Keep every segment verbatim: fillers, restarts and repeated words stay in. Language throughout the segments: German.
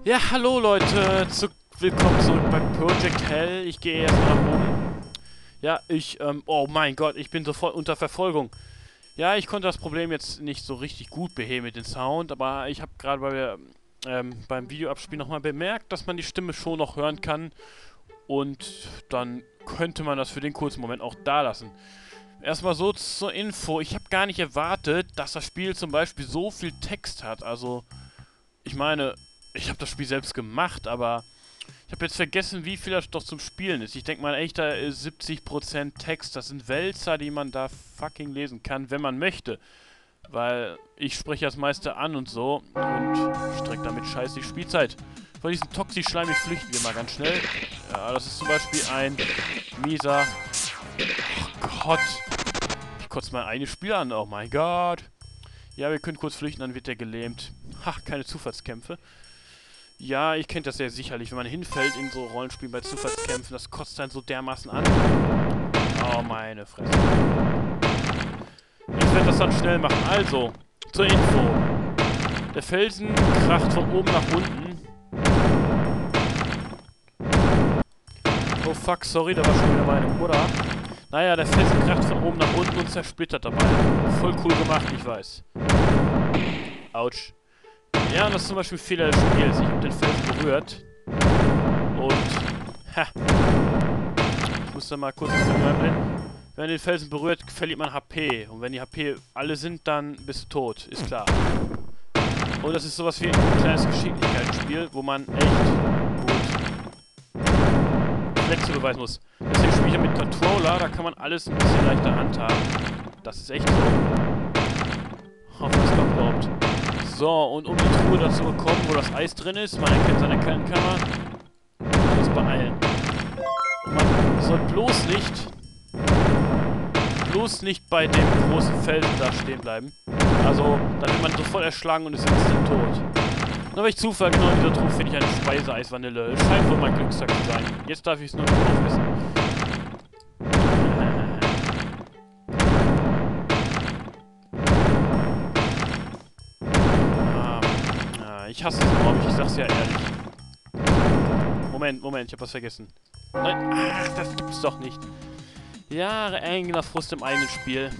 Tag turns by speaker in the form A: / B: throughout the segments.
A: Ja, hallo Leute, zu, willkommen zurück bei Project Hell. Ich gehe erstmal nach oben. Ja, ich, ähm, oh mein Gott, ich bin sofort unter Verfolgung. Ja, ich konnte das Problem jetzt nicht so richtig gut beheben mit dem Sound, aber ich habe gerade bei, ähm, beim Videoabspiel nochmal bemerkt, dass man die Stimme schon noch hören kann. Und dann könnte man das für den kurzen Moment auch da lassen. Erstmal so zur Info, ich habe gar nicht erwartet, dass das Spiel zum Beispiel so viel Text hat. Also, ich meine, ich habe das Spiel selbst gemacht, aber ich habe jetzt vergessen, wie viel das doch zum Spielen ist. Ich denke mal echt, da ist siebzig Prozent Text. Das sind Wälzer, die man da fucking lesen kann, wenn man möchte. Weil ich spreche das meiste an und so und strecke damit scheiße die Spielzeit. Von diesem Toxi-Schleim flüchten wir mal ganz schnell. Ja, das ist zum Beispiel ein mieser... Oh Gott. Ich kotze mein eigenes Spiel an. Oh mein Gott. Ja, wir können kurz flüchten, dann wird der gelähmt. Ha, keine Zufallskämpfe. Ja, ich kenne das sehr sicherlich, wenn man hinfällt in so Rollenspielen bei Zufallskämpfen, das kotzt dann so dermaßen an. Oh, meine Fresse. Ich werde das dann schnell machen. Also, zur Info. Der Felsen kracht von oben nach unten. Oh fuck, sorry, da war schon wieder meine Mutter. Naja, der Felsen kracht von oben nach unten und zersplittert dabei. Voll cool gemacht, ich weiß. Autsch. Ja, und das ist zum Beispiel ein Fehler des Spiels. Ich habe den Felsen berührt. Und... Ha. Ich muss da mal kurz das Video einblenden. Wenn man den Felsen berührt, verliert man H P. Und wenn die H P alle sind, dann bist du tot. Ist klar. Und das ist sowas wie ein kleines Geschicklichkeitsspiel, wo man echt gut Flexe beweisen muss. Deswegen spiele ich ja mit Controller. Da kann man alles ein bisschen leichter handhaben. Das ist echt so. Hoffen, das kommt überhaupt. So, und um die Truhe dazu bekommen, wo das Eis drin ist, man erkennt seine kleinen Kammer, muss man beeilen. Und man soll bloß nicht, bloß nicht bei dem großen Felsen da stehen bleiben. Also, dann wird man sofort erschlagen und ist instant tot. Nur welch Zufall, genau in dieser Truhe finde ich eine Speiseeis-Vanille. Scheint wohl mein Glückstag zu sein. Jetzt darf ich es nur noch aufessen. Ich hasse es, glaube ich. Ich sag's ja ehrlich. Moment, Moment, ich hab was vergessen. Nein, ach, das gibt's doch nicht. Jahre eigener Frust im eigenen Spiel.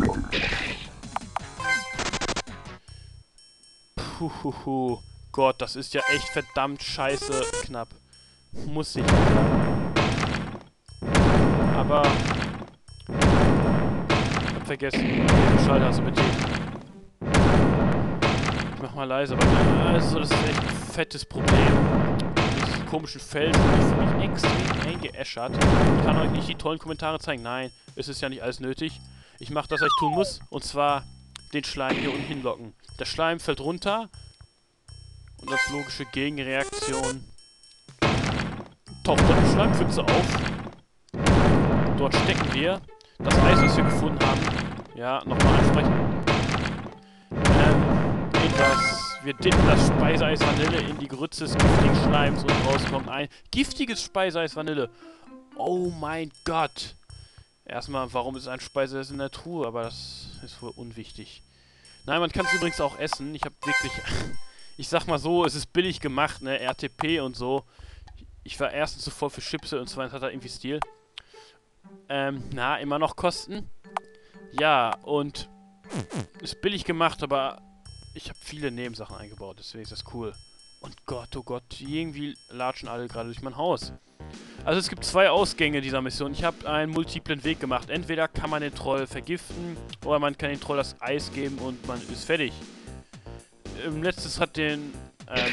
A: Puhuhu. Gott, das ist ja echt verdammt scheiße knapp. Muss ich sagen. Aber... Ich hab vergessen, den Schalter zu betätigen. Ich mach mal leise, aber also, das ist echt ein fettes Problem. Diese komischen Felsen, die für mich extrem eingeäschert. Ich kann euch nicht die tollen Kommentare zeigen. Nein, es ist ja nicht alles nötig. Ich mache das, was ich tun muss. Und zwar den Schleim hier unten hinlocken. Der Schleim fällt runter. Und als logische Gegenreaktion taucht dann die Schleimpfütze auf. Dort stecken wir das Eis, was wir gefunden haben. Ja, nochmal ansprechen. Ähm... Das, wir dippen das Speiseeis Vanille in die Grütze des giftigen Schleims und rauskommt ein giftiges Speiseeis Vanille. Oh mein Gott. Erstmal, warum ist ein Speiseeis in der Truhe? Aber das ist wohl unwichtig. Nein, man kann es übrigens auch essen. Ich habe wirklich... Ich sag mal so, es ist billig gemacht, ne? R T P und so. Ich war erstens zu voll für Chipse und zweitens hat er irgendwie Stil. Ähm, na, immer noch Kosten. Ja, und... Ist billig gemacht, aber... Ich habe viele Nebensachen eingebaut, deswegen ist das cool. Und Gott, oh Gott, irgendwie latschen alle gerade durch mein Haus. Also es gibt zwei Ausgänge dieser Mission. Ich habe einen multiplen Weg gemacht. Entweder kann man den Troll vergiften, oder man kann den Troll das Eis geben und man ist fertig. Ähm, letztes hat den... Ähm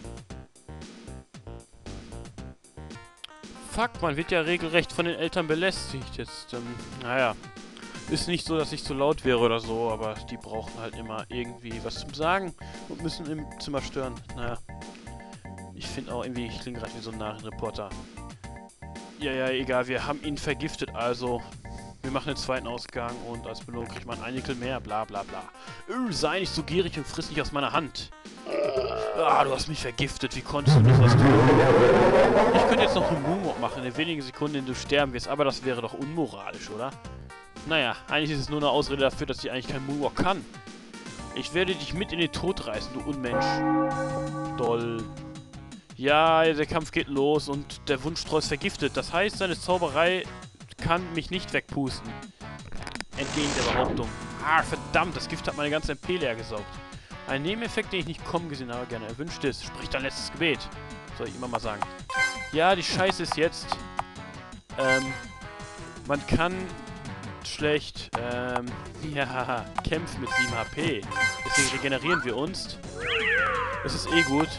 A: Fuck, man wird ja regelrecht von den Eltern belästigt. Jetzt, ähm, naja... Ist nicht so, dass ich zu laut wäre oder so, aber die brauchen halt immer irgendwie was zum Sagen und müssen im Zimmer stören. Naja. Ich finde auch irgendwie, ich klinge gerade wie so ein Nachrichtenreporter. Ja, ja, egal, wir haben ihn vergiftet, also wir machen den zweiten Ausgang und als Belohnung kriegt man ein Nickel mehr, bla bla bla. Öh, sei nicht so gierig und friss nicht aus meiner Hand. Ah, du hast mich vergiftet, wie konntest du das was tun? Ich könnte jetzt noch einen Moonwalk machen, in den wenigen Sekunden, in denen du sterben wirst, aber das wäre doch unmoralisch, oder? Naja, eigentlich ist es nur eine Ausrede dafür, dass ich eigentlich kein Moonwalk kann. Ich werde dich mit in den Tod reißen, du Unmensch. Doll. Ja, der Kampf geht los und der Wunschstreu ist vergiftet. Das heißt, seine Zauberei kann mich nicht wegpusten. Entgegen der Behauptung. Ah, verdammt, das Gift hat meine ganze M P leer gesaugt. Ein Nebeneffekt, den ich nicht kommen gesehen habe, gerne erwünscht ist. Sprich dein letztes Gebet. Soll ich immer mal sagen. Ja, die Scheiße ist jetzt, ähm, man kann schlecht, ähm, ja, kämpfen mit sieben H P. Deswegen regenerieren wir uns. Das ist eh gut.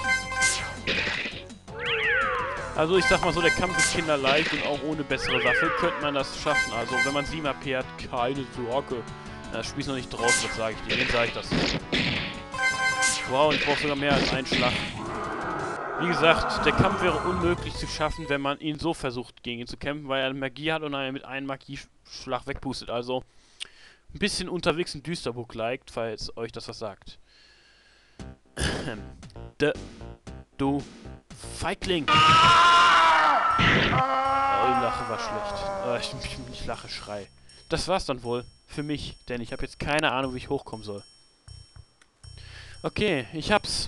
A: Also ich sag mal so, der Kampf ist kinderleicht und auch ohne bessere Waffe könnte man das schaffen. Also wenn man sieben H P hat, keine Sorge. Das Spiel ist noch nicht draußen, das sage ich dir. Wen sage ich das? Wow, ich brauche sogar mehr als einen Schlag. Wie gesagt, der Kampf wäre unmöglich zu schaffen, wenn man ihn so versucht, gegen ihn zu kämpfen, weil er Magie hat und er mit einem Magieschlag wegpustet. Also ein bisschen unterwegs ein Düsterbuch liked, falls euch das was sagt. De, du Feigling! Oh, die Lache war schlecht. Oh, ich, ich lache, schrei. Das war's dann wohl. Für mich, denn ich habe jetzt keine Ahnung, wie ich hochkommen soll. Okay, ich hab's.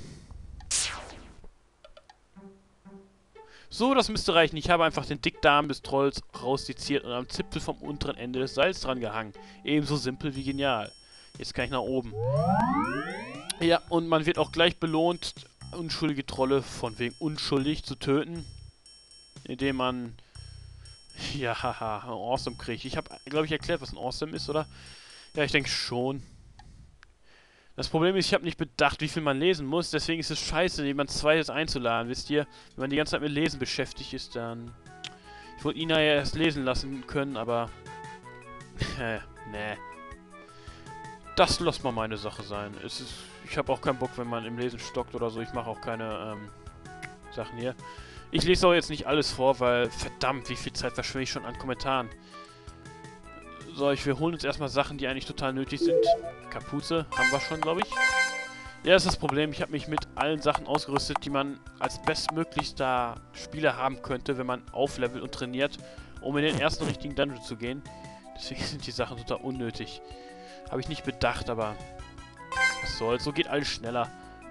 A: So, das müsste reichen. Ich habe einfach den Dickdarm des Trolls rausdiziert und am Zipfel vom unteren Ende des Seils dran gehangen. Ebenso simpel wie genial. Jetzt kann ich nach oben. Ja, und man wird auch gleich belohnt, unschuldige Trolle von wegen unschuldig zu töten. Indem man... Ja, haha, Awesome kriegt. Ich habe, glaube ich, erklärt, was ein Awesome ist, oder? Ja, ich denke schon. Das Problem ist, ich habe nicht bedacht, wie viel man lesen muss. Deswegen ist es scheiße, jemand Zweites einzuladen. Wisst ihr, wenn man die ganze Zeit mit Lesen beschäftigt ist, dann... Ich wollte ihn ja erst lesen lassen können, aber... äh, nee. Das lässt mal meine Sache sein. Es ist... Ich habe auch keinen Bock, wenn man im Lesen stockt oder so. Ich mache auch keine, ähm... Sachen hier. Ich lese auch jetzt nicht alles vor, weil... Verdammt, wie viel Zeit verschwende ich schon an Kommentaren. So, ich, wir holen uns erstmal Sachen, die eigentlich total nötig sind. Kapuze haben wir schon, glaube ich. Ja, das ist das Problem. Ich habe mich mit allen Sachen ausgerüstet, die man als bestmöglichster Spieler haben könnte, wenn man auflevelt und trainiert, um in den ersten richtigen Dungeon zu gehen. Deswegen sind die Sachen total unnötig. Habe ich nicht bedacht, aber was soll's. So geht alles schneller.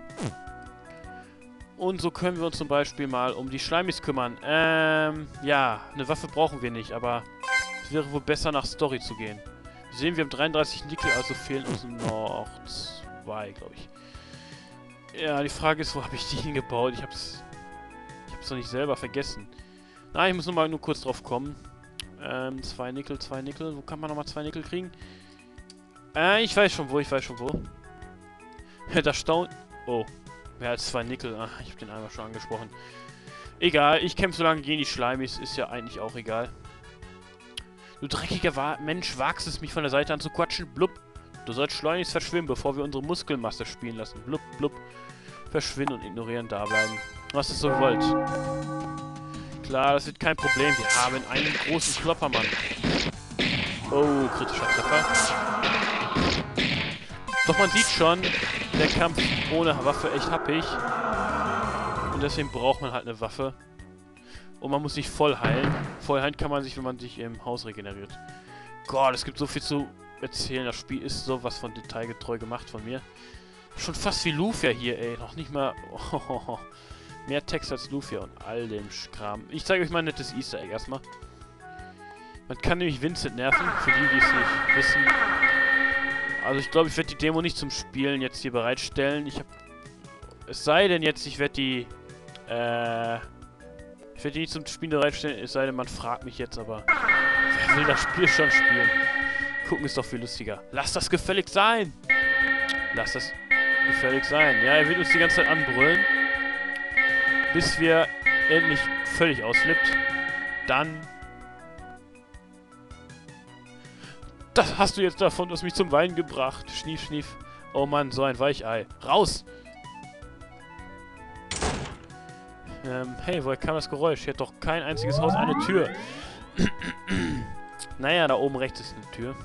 A: Und so können wir uns zum Beispiel mal um die Schleimis kümmern. Ähm, ja, eine Waffe brauchen wir nicht, aber... Es wäre wohl besser, nach Story zu gehen. Wir sehen, wir haben dreiunddreißig Nickel, also fehlen uns noch zwei, glaube ich. Ja, die Frage ist, wo habe ich die hingebaut? Ich hab's... Ich hab's doch nicht selber vergessen. Nein, ich muss nur mal nur kurz drauf kommen. Ähm, zwei Nickel, zwei Nickel. Wo kann man nochmal zwei Nickel kriegen? Äh, ich weiß schon wo, ich weiß schon wo. Das staunt... Oh, mehr als zwei Nickel. Ach, ich habe den einmal schon angesprochen. Egal, ich kämpfe so lange gegen die Schleimis, ist ja eigentlich auch egal. Du dreckiger Wa Mensch, wagst es, mich von der Seite an zu quatschen? Blub. Du sollst schleunigst verschwimmen, bevor wir unsere Muskelmasse spielen lassen. Blub, blub. Verschwinden und ignorieren, da bleiben. Du hast es so gewollt. Klar, das wird kein Problem. Wir haben einen großen Kloppermann. Oh, kritischer Treffer. Doch man sieht schon, der Kampf ohne Waffe echt happig. Und deswegen braucht man halt eine Waffe. Und man muss sich voll heilen. Voll heilen kann man sich, wenn man sich im Haus regeneriert. Gott, es gibt so viel zu erzählen. Das Spiel ist sowas von detailgetreu gemacht von mir. Schon fast wie Lufia hier, ey. Noch nicht mal... Oh, mehr Text als Lufia und all dem Kram. Ich zeige euch mal ein nettes Easter Egg erstmal. Man kann nämlich Vincent nerven, für die, die es nicht wissen. Also ich glaube, ich werde die Demo nicht zum Spielen jetzt hier bereitstellen. Ich habe... Es sei denn jetzt, ich werde die... Äh... Ich werde die nicht zum Spielen bereitstellen, es sei denn, man fragt mich jetzt, aber... Wer will das Spiel schon spielen? Gucken ist doch viel lustiger. Lass das gefällig sein! Lass das gefällig sein. Ja, er wird uns die ganze Zeit anbrüllen. Bis wir endlich völlig ausflippt. Dann... Das hast du jetzt davon, du hast mich zum Weinen gebracht. Schnief, schnief. Oh Mann, so ein Weichei. Raus! Ähm, hey, woher kam das Geräusch? Hier hat doch kein einziges Haus eine Tür. Naja, da oben rechts ist eine Tür.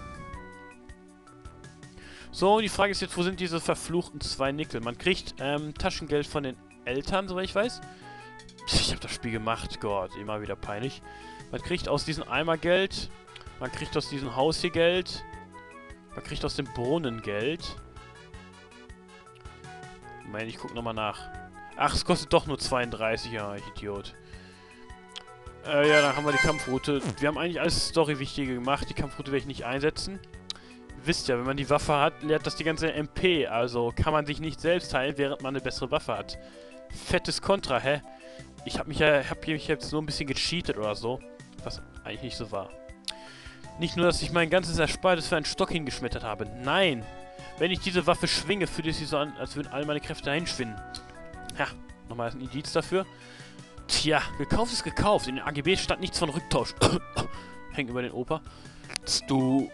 A: So, die Frage ist jetzt, wo sind diese verfluchten zwei Nickel? Man kriegt ähm, Taschengeld von den Eltern, soweit ich weiß. Ich habe das Spiel gemacht, Gott, immer wieder peinlich. Man kriegt aus diesem Eimer Geld. Man kriegt aus diesem Haus hier Geld. Man kriegt aus dem Brunnen Geld. Moment, ich gucke nochmal nach. Ach, es kostet doch nur zweiunddreißig, ja, ich Idiot. Äh, ja, dann haben wir die Kampfroute. Wir haben eigentlich alles Story-Wichtige gemacht. Die Kampfroute werde ich nicht einsetzen. Ihr wisst ja, wenn man die Waffe hat, leert das die ganze M P. Also kann man sich nicht selbst heilen, während man eine bessere Waffe hat. Fettes Kontra, hä? Ich habe mich ja, hab mich jetzt nur ein bisschen gecheatet oder so. Was eigentlich nicht so war. Nicht nur, dass ich mein ganzes Erspartes für einen Stock hingeschmettert habe. Nein! Wenn ich diese Waffe schwinge, fühlt es sich so an, als würden all meine Kräfte dahin schwinden. Ja, nochmal ein Indiz dafür. Tja, gekauft ist gekauft. In den A G B stand nichts von Rücktausch. Hängt über den Opa. Du...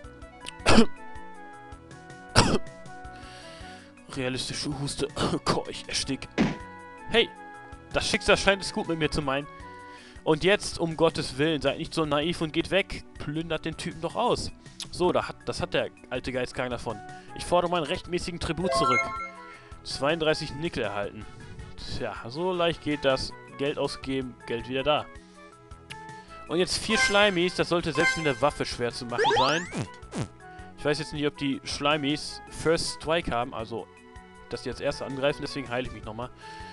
A: Realistische Huste. Keuch, erstick. Hey, das Schicksal scheint es gut mit mir zu meinen. Und jetzt, um Gottes Willen, seid nicht so naiv und geht weg. Plündert den Typen doch aus. So, da hat, das hat der alte Geizkragen davon. Ich fordere meinen rechtmäßigen Tribut zurück. zweiunddreißig Nickel erhalten. Tja, so leicht geht das. Geld ausgeben, Geld wieder da. Und jetzt vier Schleimis. Das sollte selbst mit der Waffe schwer zu machen sein. Ich weiß jetzt nicht, ob die Schleimis First Strike haben. Also, dass die als Erste angreifen. Deswegen heile ich mich nochmal.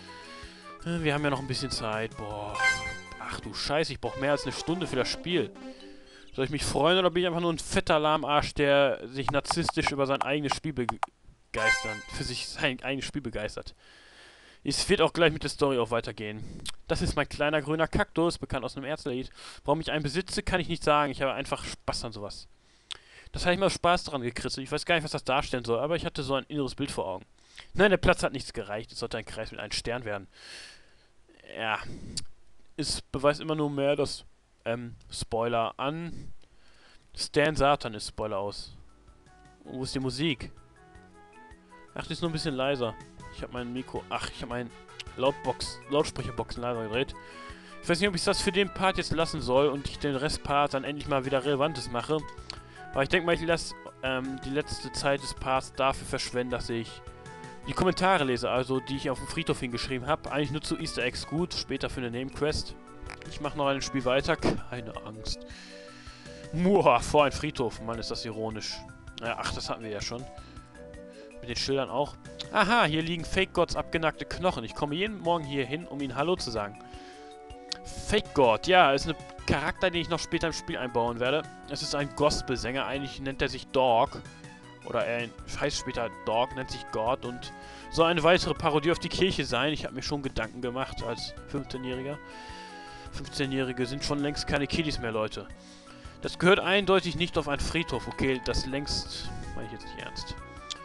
A: Wir haben ja noch ein bisschen Zeit. Boah. Ach du Scheiße, ich brauche mehr als eine Stunde für das Spiel. Soll ich mich freuen oder bin ich einfach nur ein fetter Lahmarsch, der sich narzisstisch über sein eigenes Spiel begeistert, für sich sein eigenes Spiel begeistert? Es wird auch gleich mit der Story auch weitergehen. Das ist mein kleiner grüner Kaktus, bekannt aus einem Ärztelied. Warum ich einen besitze, kann ich nicht sagen. Ich habe einfach Spaß an sowas. Das habe ich mal Spaß daran gekritzelt. Ich weiß gar nicht, was das darstellen soll, aber ich hatte so ein inneres Bild vor Augen. Nein, der Platz hat nichts gereicht. Es sollte ein Kreis mit einem Stern werden. Ja. Es beweist immer nur mehr, dass, ähm, Spoiler an. Stan Satan ist Spoiler aus. Oh, wo ist die Musik? Ach, die ist nur ein bisschen leiser. Ich habe mein Mikro... Ach, ich habe mein Lautbox, Lautsprecherboxen leiser gedreht. Ich weiß nicht, ob ich das für den Part jetzt lassen soll und ich den Restpart dann endlich mal wieder Relevantes mache. Aber ich denke mal, ich lasse ähm, die letzte Zeit des Parts dafür verschwenden, dass ich die Kommentare lese, also die ich auf dem Friedhof hingeschrieben habe. Eigentlich nur zu Easter Eggs gut, später für eine Nebenquest. Ich mache noch ein Spiel weiter, keine Angst. Muah, vor ein Friedhof, Mann, ist das ironisch. Ja, ach, das hatten wir ja schon. Mit den Schildern auch. Aha, hier liegen Fake Gods abgenackte Knochen. Ich komme jeden Morgen hier hin, um ihnen Hallo zu sagen. Fake God, ja, ist ein Charakter, den ich noch später im Spiel einbauen werde. Es ist ein Gospelsänger, eigentlich nennt er sich Dog. Oder er heißt später Dog, nennt sich God und soll eine weitere Parodie auf die Kirche sein. Ich habe mir schon Gedanken gemacht als fünfzehnjähriger. fünfzehnjährige sind schon längst keine Kiddies mehr, Leute. Das gehört eindeutig nicht auf einen Friedhof. Okay, das längst... meine ich jetzt nicht ernst.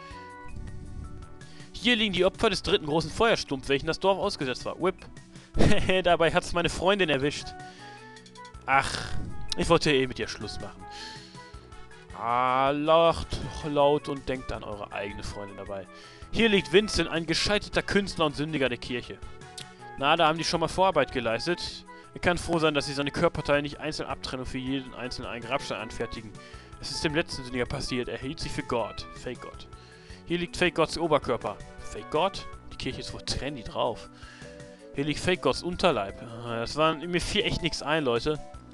A: Hier liegen die Opfer des dritten großen Feuersturms, welchen das Dorf ausgesetzt war. Whip. Dabei hat's meine Freundin erwischt. Ach, ich wollte eh mit ihr Schluss machen. Ah, lacht laut und denkt an eure eigene Freundin dabei. Hier liegt Vincent, ein gescheiterter Künstler und Sündiger der Kirche. Na, da haben die schon mal Vorarbeit geleistet. Er kann froh sein, dass sie seine Körperteile nicht einzeln abtrennen und für jeden einzelnen einen Grabstein anfertigen. Es ist dem letzten Sündiger passiert. Er hielt sich für Gott. Fake Gott. Hier liegt Fake Gods Oberkörper. Fake Gott? Die Kirche ist wohl trendy drauf. Hier liegt Fake Gods Unterleib. Das war... Mir fiel echt nichts ein, Leute.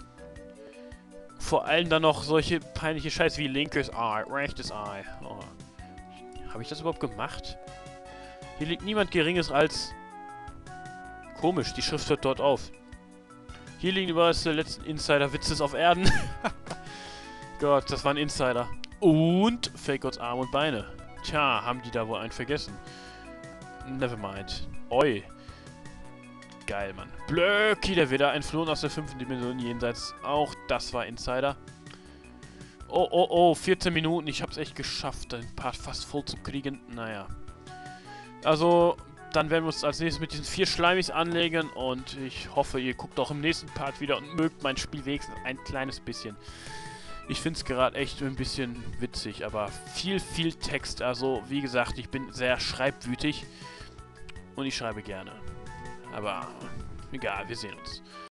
A: Vor allem dann noch solche peinliche Scheiße wie linkes Eye, rechtes Eye. Oh. Habe ich das überhaupt gemacht? Hier liegt niemand Geringes als... Komisch, die Schrift hört dort auf. Hier liegen überall die letzten Insider-Witzes auf Erden. Gott, das war ein Insider. Und Fake Gods Arme und Beine. Tja, haben die da wohl einen vergessen. Nevermind. Oi. Geil, Mann. Blöcki, der Widder, entflohen aus der fünften Dimension jenseits. Auch das war Insider. Oh, oh, oh, vierzehn Minuten. Ich hab's echt geschafft, den Part fast voll zu kriegen. Naja. Also, dann werden wir uns als nächstes mit diesen vier Schleimis anlegen. Und ich hoffe, ihr guckt auch im nächsten Part wieder und mögt mein Spiel wenigstens ein kleines bisschen. Ich find's gerade echt ein bisschen witzig, aber viel, viel Text. Also, wie gesagt, ich bin sehr schreibwütig. Und ich schreibe gerne. Aber egal, wir sehen uns.